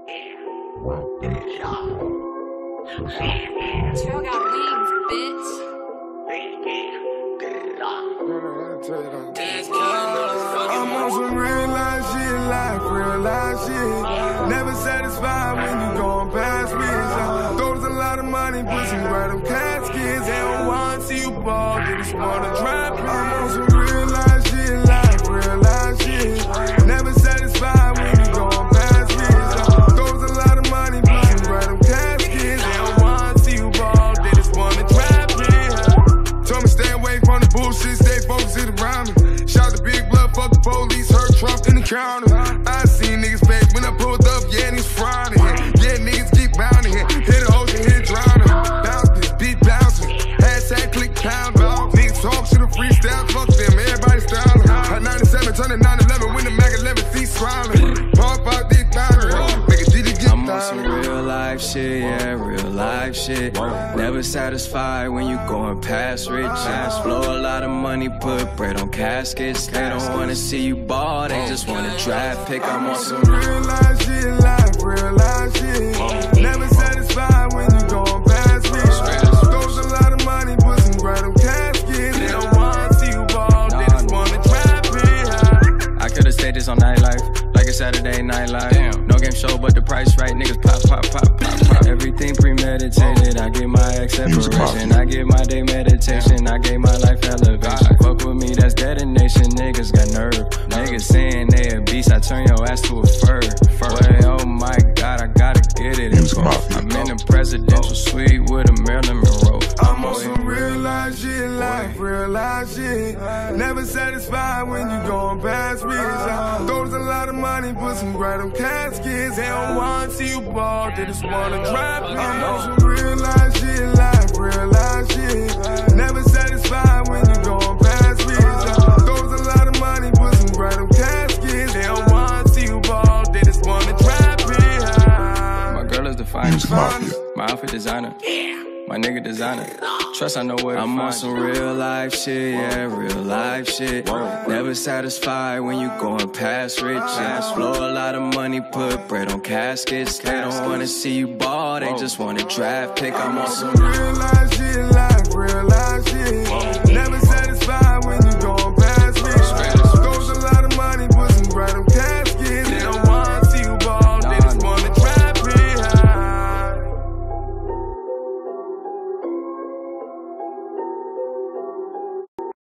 Trail got wings, bitch. I'm on some real life shit, like real life shit. Never satisfied when you going past me. Throws a lot of money, put some random caskets. They don't want to see you ball, they just wanna drop it. I'm on some real life shit, like real life shit. Never satisfied when you going past me. Throws a lot of money, put some random caskets. They don't want to see you ball, they just wanna drop it. Told me stay away from the bullshit, stay focused around me. Shout the big blood, fuck the police, heard Trump in the counter. I seen niggas fake when I pulled up, yeah, niggas frowning. Yeah, niggas keep bounding here. Hit the ocean, hit drowning. Bounce this, beat bouncing. Hashtag click pound. Niggas talk shit, a freestyle, fuck them, everybody styling. At 97, turn to 911, when the Mac 11 feet smiling. Pop out, they bounding. Make a digit get I'm on some real life shit, yeah, real life shit. Never satisfied when you going past rich ass. Blow a lot of money, put bread on caskets. They don't wanna see you ball, they just wanna draft pick. I'm on some real life shit, like real life shit. Never satisfied when you going past rich. Throws a lot of money, put some bread on caskets. They don't wanna see you ball, they just wanna draft pick. I could've stayed this on nightlife, like a Saturday Night Live. No game show, but the price right, niggas pop, pop, pop, pop, pop. Everything premeditated, I get my exception, I get my day meditation, I gave my life elevation. Fuck with me, that's detonation, niggas got nerve. Niggas saying they a beast, I turn your ass to a fur. Boy, oh my God, I gotta get it in bro. I'm in a presidential suite with a Marilyn Monroe. I'm on some real life shit, like real life shit. Never satisfied when you going past me. Throws a lot of money, put some random caskets. They don't want to see you ball, they just wanna drop it. I'm on some real life shit, like real life shit. Never satisfied when you going past me. Throws a lot of money, put some random caskets. They don't want to see you ball, they just wanna drop it. My girl is the finest, my outfit designer. My nigga designer, trust I know where I'm on some real life shit, yeah, real life shit. Never satisfied when you going past rich ass. Blow a lot of money, put bread on caskets. They don't wanna see you ball, they just wanna draft pick. I'm on some real life shit.